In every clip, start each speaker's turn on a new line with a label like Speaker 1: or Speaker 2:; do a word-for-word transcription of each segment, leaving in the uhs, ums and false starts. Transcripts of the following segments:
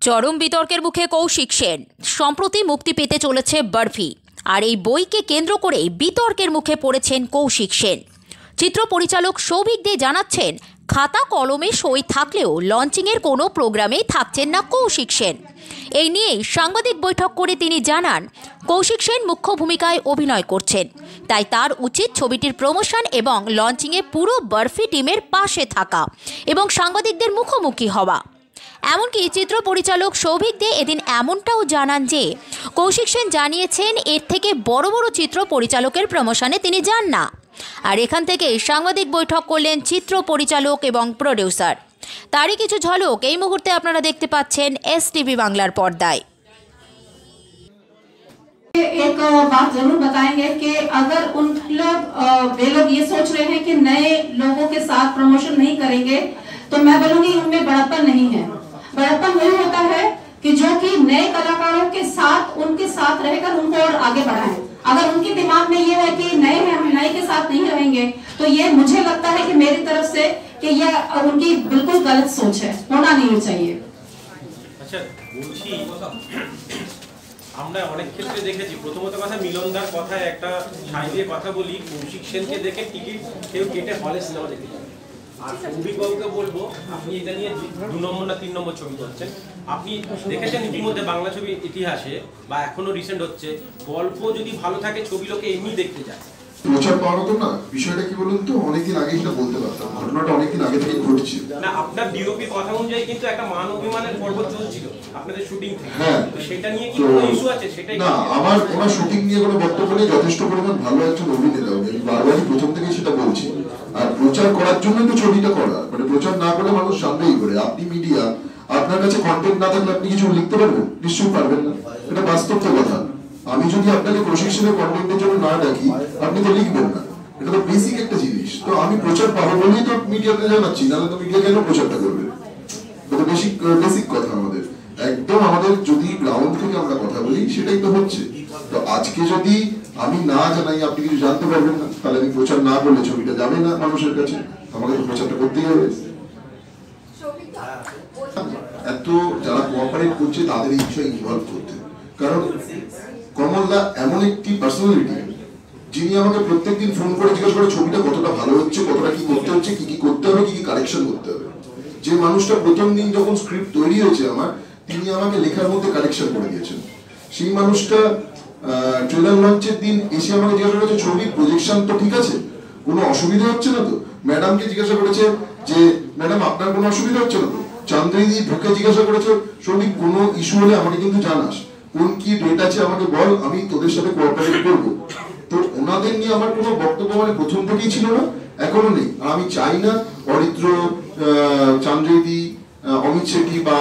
Speaker 1: চরম বিতর্কের মুখে কৌশিক সেন। সম্প্রতি মুক্তি পেতে চলেছে বরফি, আর এই বইকে কেন্দ্র করে বিতর্কের মুখে পড়েছেন কৌশিক সেন। চিত্র পরিচালক সৌভিক দে জানাচ্ছেন, খাতা কলমে সই থাকলেও লঞ্চিংয়ের কোনো প্রোগ্রামেই থাকছেন না কৌশিক সেন। এই নিয়েই সাংবাদিক বৈঠক করে তিনি জানান, কৌশিক সেন মুখ্য ভূমিকায় অভিনয় করছেন, তাই তার উচিত ছবিটির প্রমোশন এবং লঞ্চিংয়ে পুরো বরফি টিমের পাশে থাকা এবং সাংবাদিকদের মুখোমুখি হওয়া। এমনকি চিত্র পরিচালক সৌভিক দে এদিন এমনটাও জানান যে কৌশিক সেন জানিয়েছেন এর থেকে বড় বড় চিত্র পরিচালকের প্রমোশনে তিনি যান না। আর এখান থেকে সাংবাদিক বৈঠক করলেন চিত্র পরিচালক এবং প্রোডিউসার। তারই কিছু ঝলক এই মুহূর্তে আপনারা দেখতে পাচ্ছেন এস টিভি বাংলার পর্দায়।
Speaker 2: एक बात जरूर बताएंगे कि अगर उन लोग वे लोग ये सोच रहे हैं कि नए लोगों के साथ प्रमोशन नहीं करेंगे, तो मैं बोलूंगी उनमें बड़प्पन नहीं है। बड़प्पन वही होता है कि जो कि नए कलाकारों के साथ उनके साथ रहकर उनको और आगे बढ़ाएं। अगर उनके दिमाग में ये है कि नए हैं, हम नए के साथ नहीं रहेंगे, तो ये मुझे लगता है कि मेरी तरफ से कि यह उनकी बिल्कुल गलत सोच है, होना नहीं चाहिए।
Speaker 3: अच्छा, বলছি আমরা অনেক ক্ষেত্রে দেখেছি, প্রথমত কথা মিলনদার কথায় একটা সাইডে কথা বলি, কৌশিক সেনকে দেখে টিকিট কেউ কেটে হলে সিনেমা দেখতে যাবে। আর সৌভিক বাবুকে বলবো, আপনি এটা নিয়ে দু নম্বর না তিন নম্বর ছবি করছেন। আপনি দেখেছেন ইতিমধ্যে বাংলা ছবির ইতিহাসে বা এখনো রিসেন্ট হচ্ছে, গল্প যদি ভালো থাকে ছবি লোকে এমনি দেখতে যায়।
Speaker 4: প্রচার পাওয়া হতো না, বিষয়টা কি বলুন তো, অনেকদিন আগে সেটা বলতে পারতাম, ঘটনাটা অনেকদিন আগে থেকে ঘটছে
Speaker 3: না। আপনার ডিওপি কথা অনুযায়ী কিন্তু একটা মান অভিমানের পর্ব চলছিল আপনাদের শুটিং থেকে।
Speaker 4: হ্যাঁ,
Speaker 3: সেটা নিয়ে কি কোনো ইস্যু আছে? সেটাই
Speaker 4: না, আমার ওনার শুটিং নিয়ে কোনো বক্তব্য নেই। যথেষ্ট পরিমাণ ভালো একজন অভিনেতা, আমি বারবারই প্রথম থেকে সেটা বলছি। আর প্রচার করার জন্য তো ছবিটা করা, মানে প্রচার না করলে মানুষ জানবেই করে। আপনি মিডিয়া, আপনার কাছে কন্টেন্ট না থাকলে আপনি কিছু লিখতে পারবেন? নিশ্চয়ই পারবেন না, এটা বাস্তব কথা। আমি যদি আপনাকে প্রশিক্ষণের কন্টেন্টের জন্য না ডাকি, আপনি তো লিখবেন না, এটা তো বেসিক একটা জিনিস। তো আমি প্রচার পাবো বলেই তো মিডিয়াতে জানাচ্ছি, নাহলে তো মিডিয়া কেন প্রচারটা করবে? এটা বেসিক বেসিক কথা আমাদের, একদম আমাদের যদি গ্রাউন্ড থেকে আমরা কথা বলি সেটাই তো হচ্ছে। তো আজকে যদি আমি না জানাই, আপনি কিছু জানতে পারবেন না, তাহলে আমি প্রচার না করলে ছবিটা যাবে না মানুষের কাছে, আমাকে তো প্রচারটা করতেই হবে। এত যারা কোঅপারেট করছে তাদের এই বিষয়ে ইনভলভ করতে, কারণ কমলদা এমন একটি পার্সোনালিটি যিনি আমাকে প্রত্যেকদিন ফোন করে জিজ্ঞাসা করে ছবিটা কতটা ভালো হচ্ছে, কতটা কি করতে হচ্ছে, কি কি করতে হবে, কি কি কারেকশন করতে হবে। যে মানুষটা প্রথম দিন যখন স্ক্রিপ্ট তৈরি হয়েছে আমার, তিনি আমাকে লেখার মধ্যে কারেকশন করে দিয়েছেন। সেই মানুষটা ট্রেলার লঞ্চের দিন এসে আমাকে জিজ্ঞাসা করেছে, ছবির প্রজেকশন তো ঠিক আছে, কোনো অসুবিধা হচ্ছে না তো? ম্যাডামকে জিজ্ঞাসা করেছে যে ম্যাডাম আপনার কোনো অসুবিধা হচ্ছে না তো? চান্দ্রিদি ঢুকে জিজ্ঞাসা করেছে, ছবি কোনো ইস্যু হলে আমাকে কিন্তু জানাস, কোন কি ডেট আছে আমাকে বল, আমি তোদের সাথে কোঅপারেট করবো। তো ওনাদের নিয়ে আমার কোনো বক্তব্য মানে প্রথম থেকেই ছিল না, এখনো নেই। আর আমি চাই না অরিত্র, চান্দ্রিদি, অমিত শেঠি বা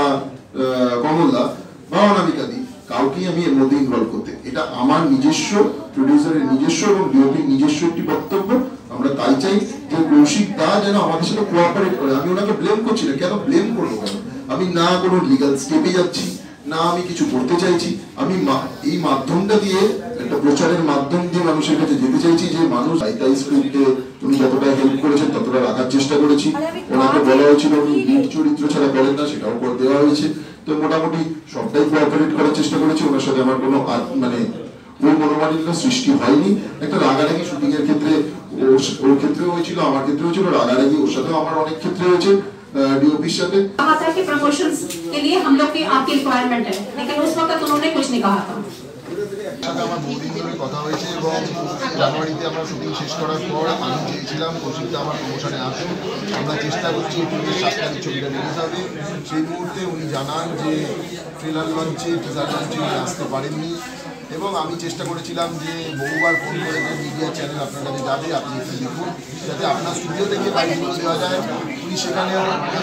Speaker 4: কমলদা বা অনামিকাদি কাউকেই আমি এর মধ্যে ইনভলভ করতে। এটা আমার নিজস্ব, প্রডিউসারের নিজস্ব এবং ডিওপির নিজস্ব একটি বক্তব্য। আমরা তাই চাই যে কৌশিক দা যেন আমাদের সাথে কোঅপারেট করে। আমি ওনাকে ব্লেম করছি না, কেন ব্লেম করবো? কেন? আমি না কোনো লিগাল স্টেপে যাচ্ছি, না আমি কিছু করতে চাইছি। আমি এই মাধ্যমটা দিয়ে, একটা প্রচারের মাধ্যম দিয়ে মানুষের কাছে যেতে চাইছি যে মানুষ আইকাই স্ক্রিপ্টে উনি যতটা হেল্প করেছেন ততটা রাখার চেষ্টা করেছি। ওনাকে বলা হয়েছিল উনি লিড চরিত্র ছাড়া করেন না, সেটাও করে দেওয়া হয়েছে। তো মোটামুটি সবটাই কোঅপারেট করার চেষ্টা করেছি। ওনার সাথে আমার কোনো মানে ওই মনোমালিন্য সৃষ্টি হয়নি। একটা রাগারাগি শুটিং এর ক্ষেত্রে ওর ক্ষেত্রেও হয়েছিল, আমার ক্ষেত্রে হয়েছিল, রাগারাগি ওর সাথেও আমার অনেক ক্ষেত্রে হয়েছে। डीओपी साथे
Speaker 2: कहा था कि प्रमोशंस के लिए हम लोग की आपकी रिक्वायरमेंट है, लेकिन उस वक्त उन्होंने कुछ नहीं कहा था।
Speaker 4: আমার বহুদিন ধরে কথা হয়েছে এবং জানুয়ারিতে আমরা শুটিং শেষ করার পর আমি চেয়েছিলাম কৌশিকদা আমার প্রমোশনে আসুন, আমরা চেষ্টা করছি এপ্রিলের সাত তারিখ ছবিটা রিলিজ হবে। সেই মুহূর্তে উনি জানান যে ট্রেলার লঞ্চে টিজার লঞ্চে আসতে পারেননি এবং আমি চেষ্টা করেছিলাম যে বহুবার ফোন করে যে মিডিয়া চ্যানেল আপনার কাছে যাবে, আপনি একটু দেখুন যাতে আপনার স্টুডিও থেকে বাইক দেওয়া যায়। উনি সেখানেও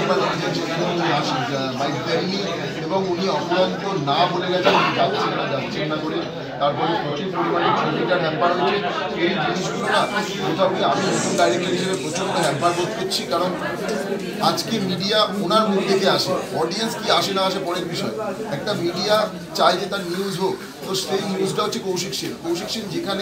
Speaker 4: বাইক দেননি এবং উনি অপরান্ত না বলে গেছেন, উনি যাচ্ছেন না যাচ্ছেন না করে। তারপরে প্রচুর পরিমাণে ছবিটার হ্যাম্পার হয়েছে। এই জিনিসগুলো না মোটামুটি আমি নতুন ডাইরেক্টর হিসেবে প্রচণ্ড হ্যাম্পার বোধ করছি, কারণ আজকে মিডিয়া ওনার মুখ থেকে আসে, অডিয়েন্স কি আসে না আসে পরের বিষয়। একটা মিডিয়া চায় যে তার নিউজ হোক, তো সেই নিউজটা হচ্ছে কৌশিক সেন। কৌশিক সেন যেখানে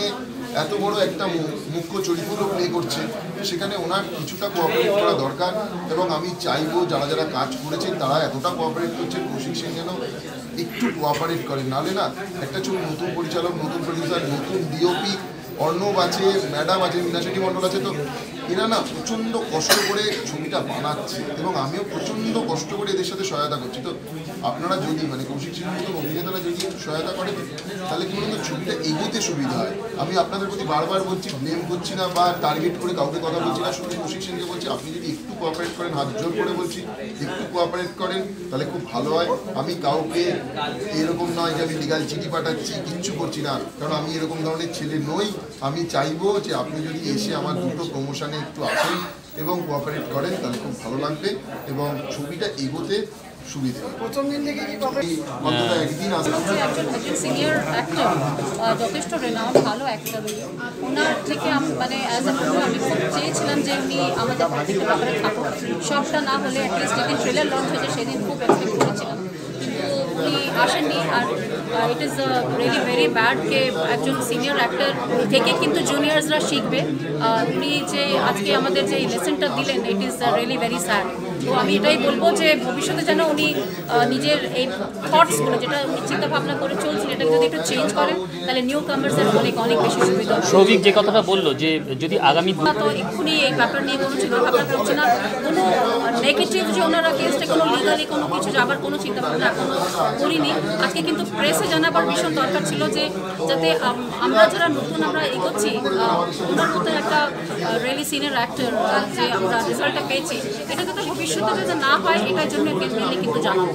Speaker 4: এত বড় একটা মুখ্য চরিত্র প্লে করছে, সেখানে ওনার কিছুটা কোঅপারেট করা দরকার। এবং আমি চাইবো যারা যারা কাজ করেছেন তারা এতটা কোঅপারেট করছেন, কৌশিক সেন যেন একটু কোঅপারেট করেন, নাহলে না একটা ছবি নতুন পরিচালক, নতুন প্রডিউসার, নতুন ডিওপি, অর্ণব আছে, ম্যাডাম আছে, মীনা শেঠি মণ্ডল আছে, তো এরা না প্রচণ্ড কষ্ট করে ছবিটা বানাচ্ছে এবং আমিও প্রচণ্ড কষ্ট করে এদের সাথে সহায়তা করছি। তো আপনারা যদি মানে কৌশিক সেনের মতন অভিনেতারা যদি একটু সহায়তা করেন তাহলে কি বলুন, ছবিটা এগোতে সুবিধা হয়। আমি আপনাদের প্রতি বারবার বলছি, ব্লেম করছি না বা টার্গেট করে কাউকে কথা বলছি না, শুধু কৌশিক সেনকে বলছি আপনি যদি একটু কোঅপারেট করেন, হাত জোর করে বলছি একটু কোঅপারেট করেন তাহলে খুব ভালো হয়। আমি কাউকে এরকম নয় যে আমি লিগাল চিঠি পাঠাচ্ছি, কিচ্ছু করছি না, কারণ আমি এরকম ধরনের ছেলে নই। আমি চাইবো যে আপনি যদি এসে আমার দুটো প্রমোশনে একটু আসেন এবং কোঅপারেট করেন তাহলে খুব ভালো লাগবে এবং ছবিটা এগোতে সুবিধা।
Speaker 5: প্রথম দিন থেকে কি
Speaker 4: অন্তত একদিন আসবে।
Speaker 6: একজন একজন সিনিয়র অ্যাক্টর, যথেষ্ট রেনাউন্ড ভালো অ্যাক্টর, ওনার থেকে আমি মানে অ্যাজ এ মুভি আমি খুব চেয়েছিলাম যে উনি আমাদের প্রত্যেকটা ব্যাপারে থাকুন, সবটা না হলে অ্যাটলিস্ট যেদিন ট্রেলার লঞ্চ হয়েছে সেদিন খুব এক্সপেক্ট করেছিলাম, কিন্তু উনি আসেননি। আর it is really very bad কে একজন সিনিয়র অ্যাক্টর থেকে কিন্তু জুনিয়র্সরা শিখবে। উনি যে আজকে আমাদের যে লেসনটা দিলেন it is really very sad. তো আমি এটাই বলবো যে ভবিষ্যতে যেন উনি নিজের এই থটসগুলো যেটা উনি চিন্তা ভাবনা করে চলছেন এটাকে যদি একটু চেঞ্জ করেন তাহলে নিউ কামার্সের অনেক অনেক বেশি সুবিধা।
Speaker 7: সৌভিক যে কথাটা বললো যে যদি আগামী
Speaker 6: তো এক্ষুনি এই ব্যাপার নিয়ে কোনো চিন্তা ভাবনা করছে না, কোনো নেগেটিভ যে ওনারা কেসটা কোনো লিগালি কোনো কিছু যাবার কোনো চিন্তা ভাবনা এখনো করিনি। আজকে কিন্তু প্রেসে জানাবার ভীষণ দরকার ছিল যে যাতে আমরা যারা নতুন আমরা এগোচ্ছি ওনার মতো একটা রিয়েলি সিনিয়র অ্যাক্টর যে আমরা রেজাল্টটা পেয়েছি এটা যাতে ভবিষ্যতে যাতে না হয় এটার জন্য মেনলি কিন্তু জানাবো।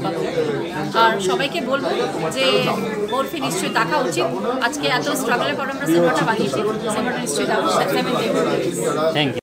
Speaker 6: আর সবাইকে বলবো যে বরফি নিশ্চয়ই দেখা উচিত, আজকে এত স্ট্রাগলের পর আমরা সিনেমাটা বানিয়েছি, সিনেমাটা নিশ্চয়ই দেখা উচিত।
Speaker 7: Thank you.